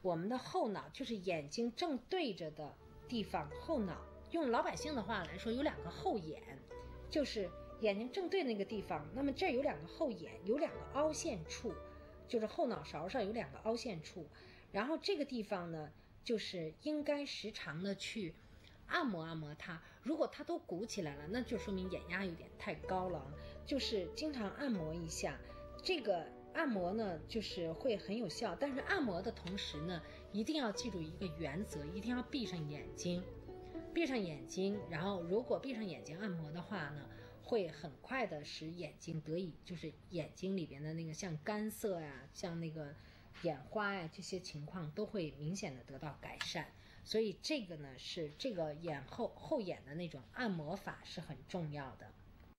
我们的后脑就是眼睛正对着的地方，后脑用老百姓的话来说，有2个后眼，就是眼睛正对那个地方。那么这儿有2个后眼，有2个凹陷处，就是后脑勺上有2个凹陷处。然后这个地方呢，就是应该时常的去按摩按摩它。如果它都鼓起来了，那就说明眼压有点太高了，就是经常按摩一下。这个按摩呢，就是会很有效，但是按摩的同时呢，一定要记住一个原则，一定要闭上眼睛，闭上眼睛。然后如果闭上眼睛按摩的话呢，会很快的使眼睛得以，就是眼睛里边的那个像干涩呀，像那个眼花呀，这些情况都会明显的得到改善。所以这个呢，是这个眼后眼的那种按摩法是很重要的。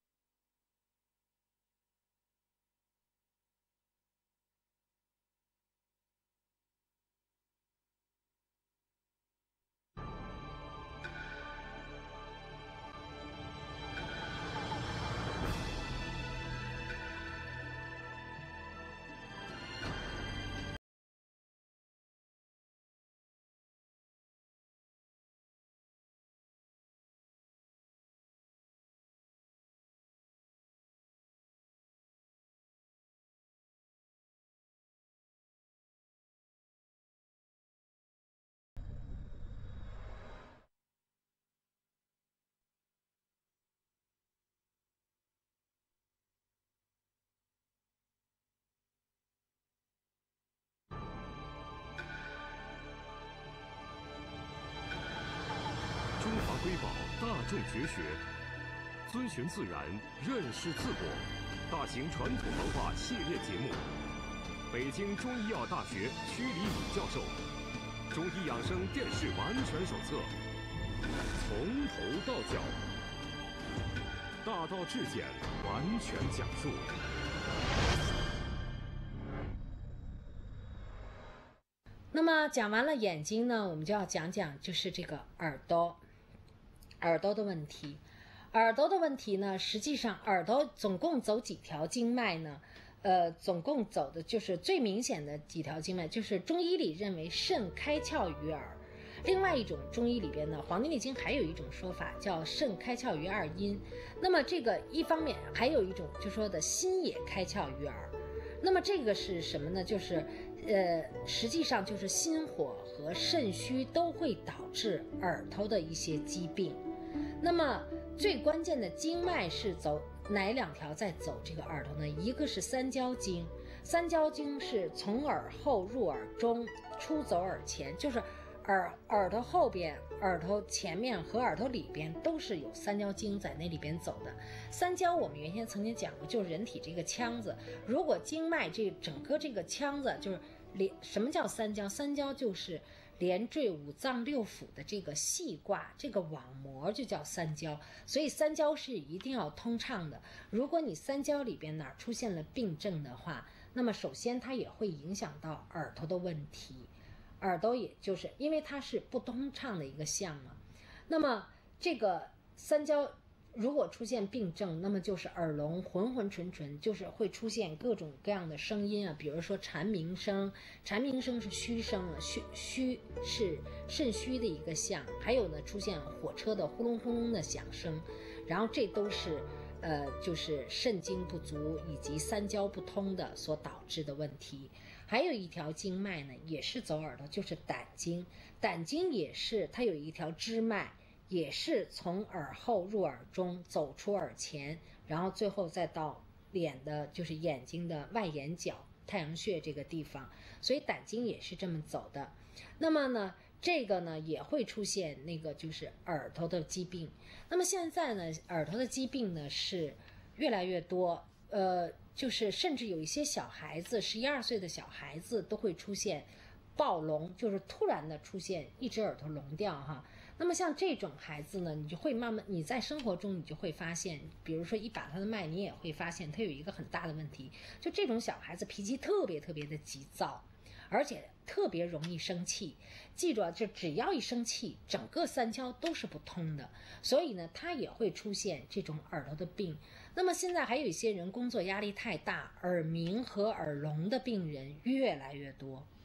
中华瑰宝大众绝学，遵循自然，认识自我，大型传统文化系列节目。北京中医药大学曲黎敏教授，中医养生电视完全手册，从头到脚，大道至简，完全讲述。 那么讲完了眼睛呢，我们就要讲讲就是这个耳朵的问题。耳朵的问题呢，实际上耳朵总共走几条经脉呢？总共走的就是最明显的几条经脉，就是中医里认为肾开窍于耳。另外一种中医里边呢，《黄帝内经》还有一种说法叫肾开窍于二阴。那么这个一方面还有一种就说的心也开窍于耳。那么这个是什么呢？就是实际上就是心火和肾虚都会导致耳朵的一些疾病。那么最关键的经脉是走哪2条在走这个耳朵呢？一个是三焦经，三焦经是从耳后入耳中，出走耳前，就是耳朵后边、耳朵前面和耳朵里边都是有三焦经在那里边走的。三焦我们原先曾经讲过，就是人体这个腔子。如果经脉这整个这个腔子就是什么叫三焦？三焦就是连缀五脏六腑的这个细挂，这个网膜就叫三焦。所以三焦是一定要通畅的。如果你三焦里边哪儿出现了病症的话，那么首先它也会影响到耳朵的问题。耳朵也就是因为它是不通畅的一个项嘛。那么这个三焦如果出现病症，那么就是耳聋浑浑纯纯，就是会出现各种各样的声音啊，比如说蝉鸣声，蝉鸣声是虚声啊，虚是肾虚的一个象。还有呢，出现火车的呼隆呼隆的响声，然后这都是就是肾精不足以及三焦不通的所导致的问题。还有一条经脉呢，也是走耳朵，就是胆经。胆经也是它有一条支脉，也是从耳后入耳中，走出耳前，然后最后再到脸的，就是眼睛的外眼角太阳穴这个地方。所以胆经也是这么走的。那么呢，这个呢也会出现那个就是耳朵的疾病。那么现在呢，耳朵的疾病呢是越来越多，就是甚至有一些小孩子，11、12岁的小孩子都会出现暴聋，就是突然的出现一只耳朵聋掉哈。那么像这种孩子呢，你就会慢慢，你在生活中你就会发现，比如说一把他的脉，你也会发现他有一个很大的问题，就这种小孩子脾气特别特别的急躁，而且特别容易生气。记住啊，就只要一生气，整个三焦都是不通的，所以呢，他也会出现这种耳朵的病。那么现在还有一些人工作压力太大，耳鸣和耳聋的病人越来越多。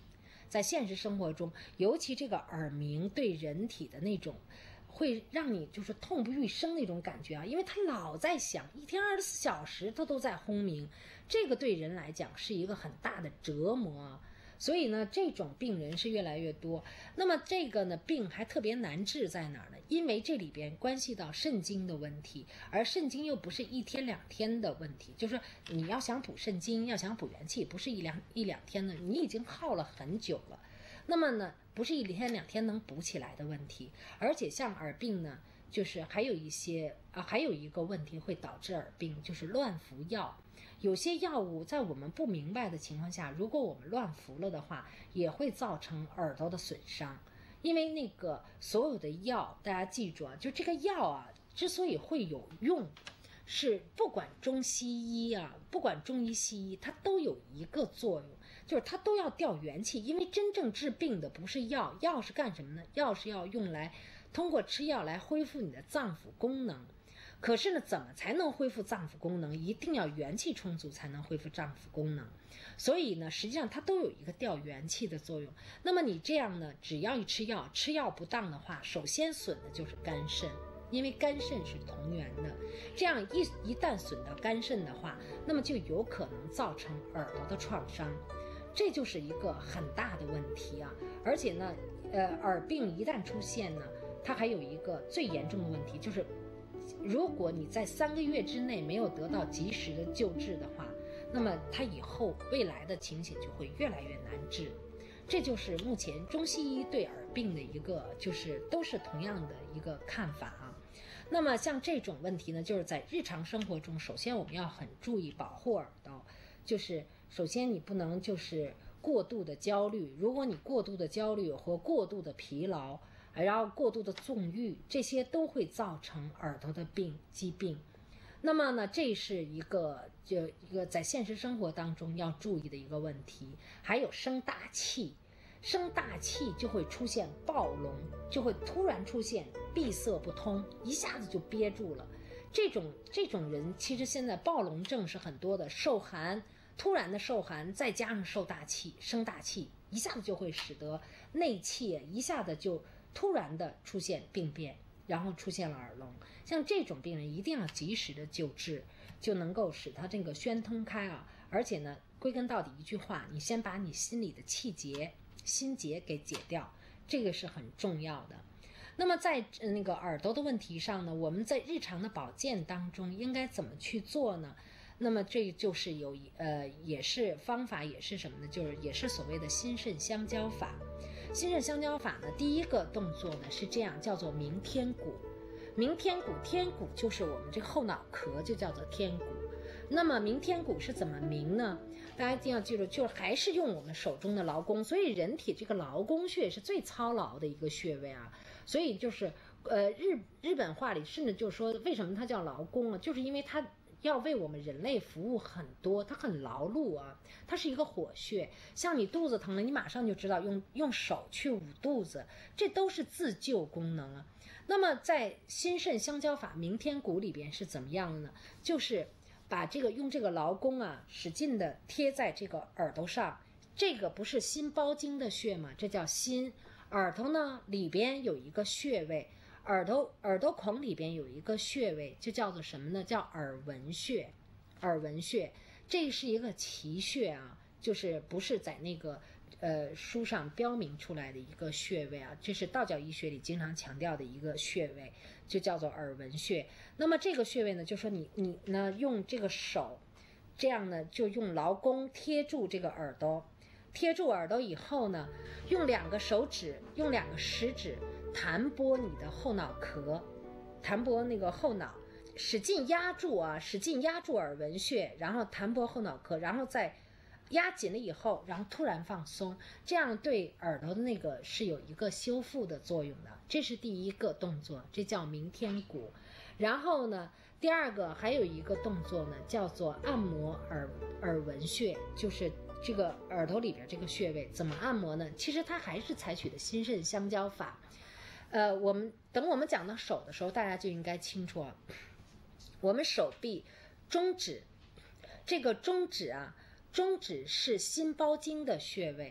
在现实生活中，尤其这个耳鸣对人体的那种会让你就是痛不欲生那种感觉啊，因为它老在响，一天24小时它都在轰鸣，这个对人来讲是一个很大的折磨啊。所以呢，这种病人是越来越多。那么这个呢，病还特别难治在哪儿呢？因为这里边关系到肾精的问题，而肾精又不是1天2天的问题，就是你要想补肾精，要想补元气，不是一两天的，你已经耗了很久了。那么呢，不是1天2天能补起来的问题。而且像耳病呢，就是还有一个问题会导致耳病，就是乱服药。有些药物在我们不明白的情况下，如果我们乱服了的话，也会造成耳朵的损伤。因为那个所有的药，大家记住啊，就这个药啊，之所以会有用，是不管中西医啊，不管中医西医，它都有一个作用，就是它都要调元气。因为真正治病的不是药，药是干什么呢？药是要用来通过吃药来恢复你的脏腑功能。可是呢，怎么才能恢复脏腑功能？一定要元气充足才能恢复脏腑功能。所以呢，实际上它都有一个调元气的作用。那么你这样呢，只要一吃药不当的话，首先损的就是肝肾，因为肝肾是同源的。这样一旦损到肝肾的话，那么就有可能造成耳朵的创伤，这就是一个很大的问题啊。而且呢，耳病一旦出现呢，它还有一个最严重的问题，就是如果你在3个月之内没有得到及时的救治的话，那么它以后未来的情形就会越来越难治。这就是目前中西医对耳病的一个，就是都是同样的一个看法啊。那么像这种问题呢，就是在日常生活中，首先我们要很注意保护耳朵，就是首先你不能就是过度的焦虑，如果你过度的焦虑或过度的疲劳，然后过度的纵欲，这些都会造成耳朵的疾病。那么呢，这是一个在现实生活当中要注意的一个问题。还有生大气就会出现暴聋，就会突然出现闭塞不通，一下子就憋住了。这种人其实现在暴聋症是很多的，受寒，突然的受寒，再加上生大气，一下子就会使得内气一下子就突然的出现病变，然后出现了耳聋。像这种病人一定要及时的救治，就能够使他这个宣通开啊。而且呢，归根到底一句话，你先把你心里的心结给解掉，这个是很重要的。那么在那个耳朵的问题上呢，我们在日常的保健当中应该怎么去做呢？那么这就是也是方法，也是什么呢？就是也是所谓的心肾相交法。心肾相交法呢，第一个动作呢是这样，叫做鸣天鼓。鸣天鼓，天鼓就是我们这个后脑壳，就叫做天鼓。那么鸣天鼓是怎么鸣呢？大家一定要记住，就是还是用我们手中的劳宫。所以人体这个劳宫穴是最操劳的一个穴位啊。所以就是日本话里甚至就说，为什么它叫劳宫啊？就是因为它要为我们人类服务很多，它很劳碌啊，它是一个火穴。像你肚子疼了，你马上就知道用手去捂肚子，这都是自救功能啊。那么在心肾相交法鸣天鼓里边是怎么样的呢？就是把用这个劳宫啊，使劲的贴在这个耳朵上。这个不是心包经的穴吗？这叫心。耳朵呢里边有一个穴位，耳朵孔里边有一个穴位，就叫做什么呢？叫耳闻穴。耳闻穴，这是一个奇穴啊，就是不是在那个书上标明出来的一个穴位啊，这是道教医学里经常强调的一个穴位，就叫做耳闻穴。那么这个穴位呢，就说你呢用这个手，这样呢就用劳宫贴住这个耳朵。贴住耳朵以后呢，用2个手指，用2个食指弹拨你的后脑壳，弹拨那个后脑，使劲压住耳闻穴，然后弹拨后脑壳，然后再压紧了以后，然后突然放松，这样对耳朵的那个是有一个修复的作用的。这是第一个动作，这叫鸣天鼓。然后呢，第二个还有一个动作呢，叫做按摩耳闻穴，就是这个耳朵里边这个穴位怎么按摩呢？其实它还是采取的心肾相交法。我们讲到手的时候，大家就应该清楚啊，我们手臂中指，这个中指啊，中指是心包经的穴位。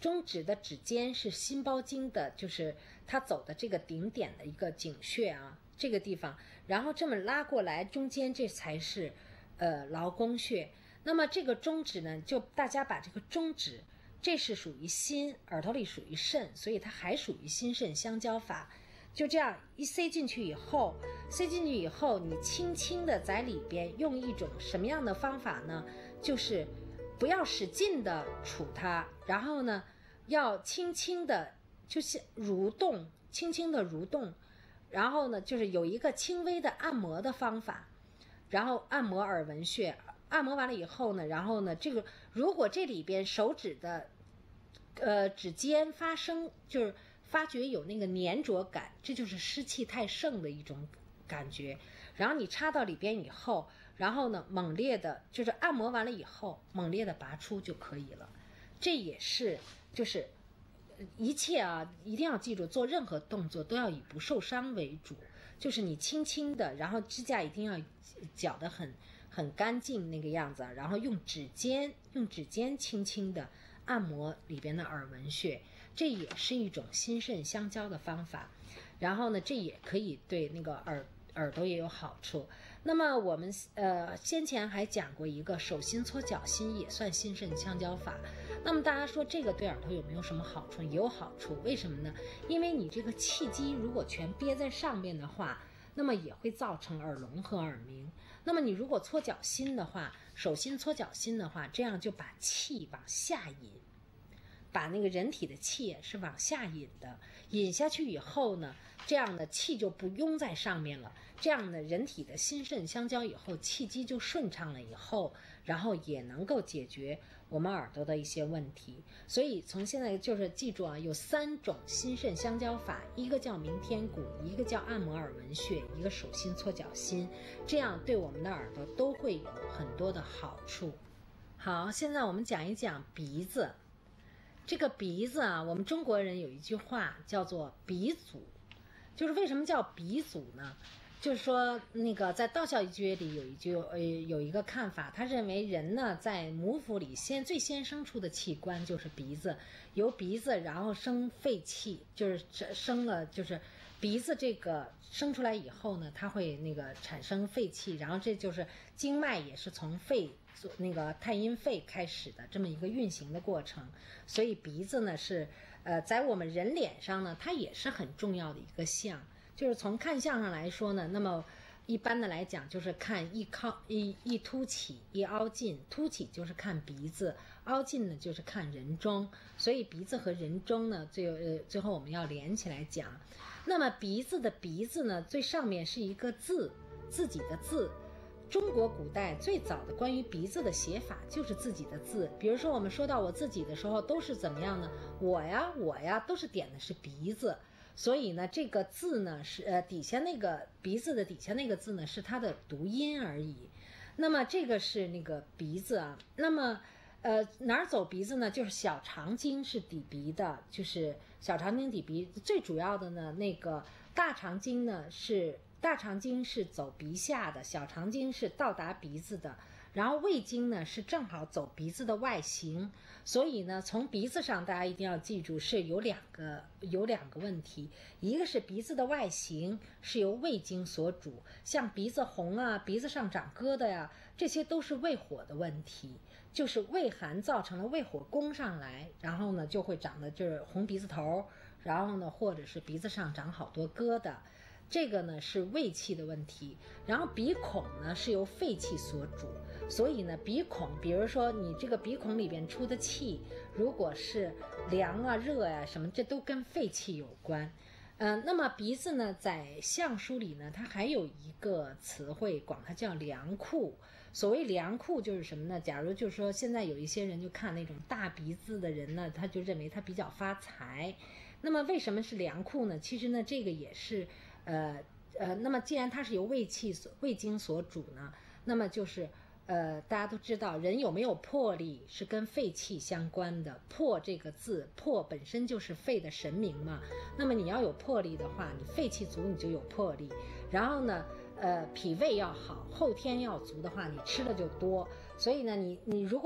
中指的指尖是心包经的，就是它走的这个顶点的一个井穴啊，这个地方，然后这么拉过来，中间这才是劳宫穴。那么这个中指呢，就大家把这个中指，这是属于心，耳朵里属于肾，所以它还属于心肾相交法。就这样一塞进去以后，你轻轻的在里边用一种什么样的方法呢？就是不要使劲的杵它，然后呢，要轻轻的，就是蠕动，轻轻的蠕动，然后呢，就是有一个轻微的按摩的方法，然后按摩耳闻穴，按摩完了以后呢，然后呢，这个如果这里边手指的指尖就是发觉有那个粘着感，这就是湿气太盛的一种感觉。然后你插到里边以后，然后呢猛烈的，就是按摩完了以后猛烈的拔出就可以了。这也是就是一切啊，一定要记住，做任何动作都要以不受伤为主，就是你轻轻的，然后指甲一定要绞得很干净那个样子，然后用指尖轻轻的按摩里边的耳闻穴，这也是一种心肾相交的方法。然后呢，这也可以对那个耳朵也有好处。那么我们先前还讲过一个手心搓脚心，也算心肾相交法。那么大家说这个对耳朵有没有什么好处？也有好处。为什么呢？因为你这个气机如果全憋在上面的话，那么也会造成耳聋和耳鸣。那么你如果搓脚心的话，手心搓脚心的话，这样就把气往下引，把那个人体的气是往下引的，引下去以后呢，这样的气就不拥在上面了，这样的人体的心肾相交以后，气机就顺畅了以后，然后也能够解决我们耳朵的一些问题。所以从现在就是记住啊，有3种心肾相交法，一个叫鸣天鼓，一个叫按摩耳闻穴，一个手心搓脚心，这样对我们的耳朵都会有很多的好处。好，现在我们讲一讲鼻子。这个鼻子啊，我们中国人有一句话叫做鼻祖，就是为什么叫鼻祖呢？就是说那个在道教医学里有一个看法，他认为人呢在母腹里最先生出的器官就是鼻子，由鼻子然后生肺气，就是生了就是鼻子这个生出来以后呢，它会那个产生肺气，然后这就是经脉也是从肺那个太阴肺开始的这么一个运行的过程。所以鼻子呢是在我们人脸上呢，它也是很重要的一个象。就是从看相上来说呢，那么一般的来讲就是看一凸起一凹进，凸起就是看鼻子，凹进呢就是看人中，所以鼻子和人中呢最后我们要连起来讲。那么鼻子的鼻子呢，最上面是一个字，自己的字。中国古代最早的关于鼻子的写法就是自己的字，比如说我们说到我自己的时候都是怎么样呢？我呀都是点的是鼻子，所以呢这个字呢是底下那个鼻子的底下那个字呢是它的读音而已。那么这个是那个鼻子啊。那么哪儿走鼻子呢？就是小肠经是抵鼻的，就是小肠经抵鼻。最主要的呢，那个大肠经是走鼻下的，小肠经是到达鼻子的，然后胃经呢是正好走鼻子的外形。所以呢，从鼻子上大家一定要记住是有两个问题，一个是鼻子的外形是由胃经所主，像鼻子红啊，鼻子上长疙瘩呀，这些都是胃火的问题，就是胃寒造成了胃火攻上来，然后呢就会长得就是红鼻子头，然后呢或者是鼻子上长好多疙瘩，这个呢是胃气的问题。然后鼻孔呢是由肺气所主，所以呢鼻孔，比如说你这个鼻孔里边出的气，如果是凉啊热啊什么，这都跟肺气有关。那么鼻子呢在相书里呢，它还有一个词汇管它叫良库。所谓良库就是什么呢？假如就是说现在有一些人就看那种大鼻子的人呢，他就认为他比较发财。那么为什么是良库呢？其实呢这个也是那么既然它是由胃经所主呢，那么就是大家都知道人有没有魄力是跟肺气相关的。魄这个字，魄本身就是肺的神明嘛，那么你要有魄力的话，你肺气足你就有魄力。然后呢脾胃要好，后天要足的话，你吃的就多。所以呢你如果